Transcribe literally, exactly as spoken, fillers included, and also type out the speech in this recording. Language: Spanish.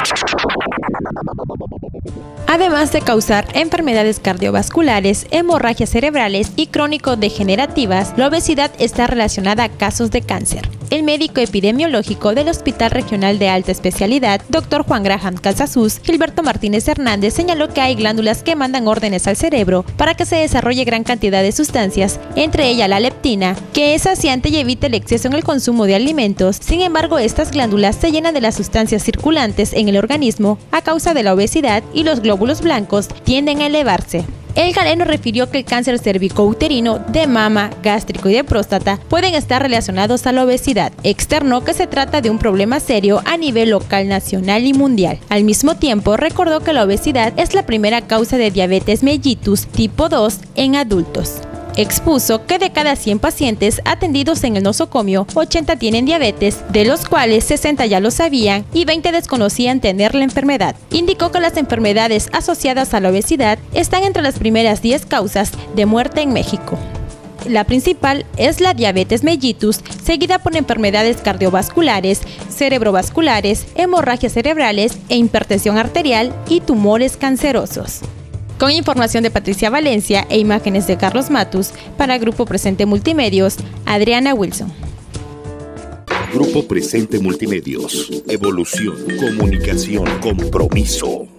Además de causar enfermedades cardiovasculares, hemorragias cerebrales y crónico-degenerativas, la obesidad está relacionada a casos de cáncer. El médico epidemiológico del Hospital Regional de Alta Especialidad, doctor Juan Graham Casasus, Gilberto Martínez Hernández, señaló que hay glándulas que mandan órdenes al cerebro para que se desarrolle gran cantidad de sustancias, entre ellas la leptina, que es saciante y evita el exceso en el consumo de alimentos. Sin embargo, estas glándulas se llenan de las sustancias circulantes en el organismo a causa de la obesidad y los glóbulos blancos tienden a elevarse. El galeno refirió que el cáncer cervicouterino, de mama, gástrico y de próstata pueden estar relacionados a la obesidad. Externó que se trata de un problema serio a nivel local, nacional y mundial. Al mismo tiempo, recordó que la obesidad es la primera causa de diabetes mellitus tipo dos en adultos. Expuso que de cada cien pacientes atendidos en el nosocomio, ochenta tienen diabetes, de los cuales sesenta ya lo sabían y veinte desconocían tener la enfermedad. Indicó que las enfermedades asociadas a la obesidad están entre las primeras diez causas de muerte en México. La principal es la diabetes mellitus, seguida por enfermedades cardiovasculares, cerebrovasculares, hemorragias cerebrales e hipertensión arterial y tumores cancerosos. Con información de Patricia Valencia e imágenes de Carlos Matus, para Grupo Presente Multimedios, Adriana Wilson. Grupo Presente Multimedios. Evolución, comunicación, compromiso.